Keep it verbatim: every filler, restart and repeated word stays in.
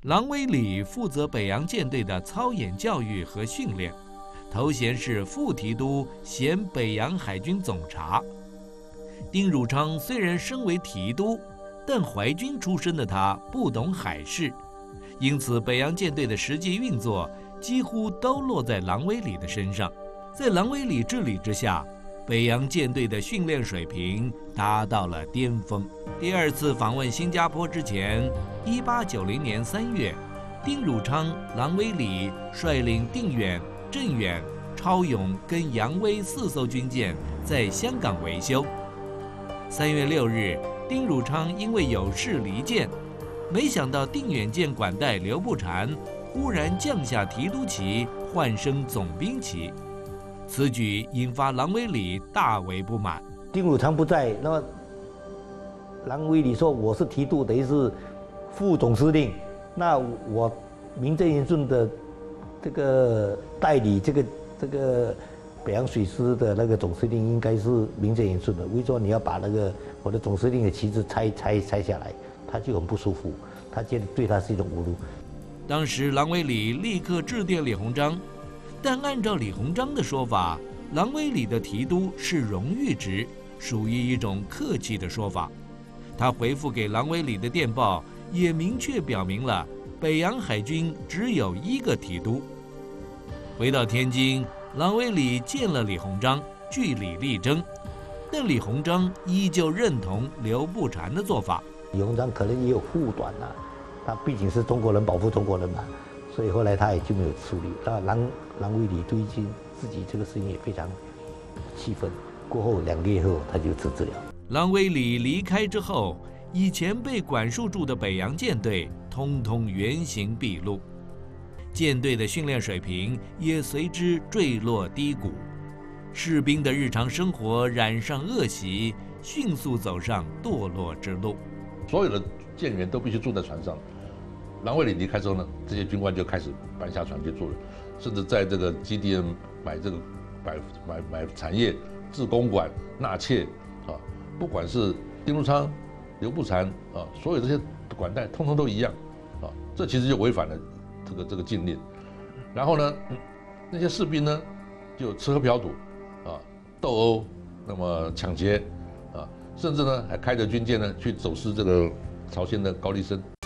郎威里负责北洋舰队的操演教育和训练，头衔是副提督兼北洋海军总察。丁汝昌虽然身为提督，但淮军出身的他不懂海事，因此北洋舰队的实际运作几乎都落在郎威里的身上。在郎威里治理之下，北洋舰队的训练水平达到了巅峰。第二次访问新加坡之前，一八九零年三月，丁汝昌、郎威里率领定远、镇远、超勇跟扬威四艘军舰在香港维修。三月六日，丁汝昌因为有事离舰，没想到定远舰管带刘步蟾忽然降下提督旗，换升总兵旗。此举引发郎威里大为不满。 丁汝昌不在，那么郎威里说我是提督，等于是副总司令，那我名正言顺的这个代理这个这个北洋水师的那个总司令应该是名正言顺的。为什么你要把那个我的总司令的旗帜拆拆拆下来？他就很不舒服，他觉得对他是一种侮辱。 当时郎威里立刻致电李鸿章。但按照李鸿章的说法，郎威里的提督是荣誉职，属于一种客气的说法。他回复给郎威里的电报也明确表明了北洋海军只有一个提督。回到天津，郎威里见了李鸿章，据理力争，但李鸿章依旧认同刘步蟾的做法。 李鸿章可能也有护短啊，他毕竟是中国人，保护中国人嘛。所以后来他也就没有处理。那郎郎威里对于自己这个事情也非常气愤。过后两个月后，他就辞职了。 郎威里离开之后，以前被管束住的北洋舰队通通原形毕露，舰队的训练水平也随之坠落低谷，士兵的日常生活染上恶习，迅速走上堕落之路。 所有的舰员都必须住在船上。郎威里离开之后呢，这些军官就开始搬下船去住了，甚至在这个基地买这个买买买产业、置公馆、纳妾啊，不管是丁汝昌、刘步蟾啊，所有这些管带通通都一样啊，这其实就违反了这个这个禁令。然后呢，那些士兵呢就吃喝嫖赌啊、斗殴，那么抢劫啊，甚至呢还开着军舰呢去走私这个朝鲜的高丽参。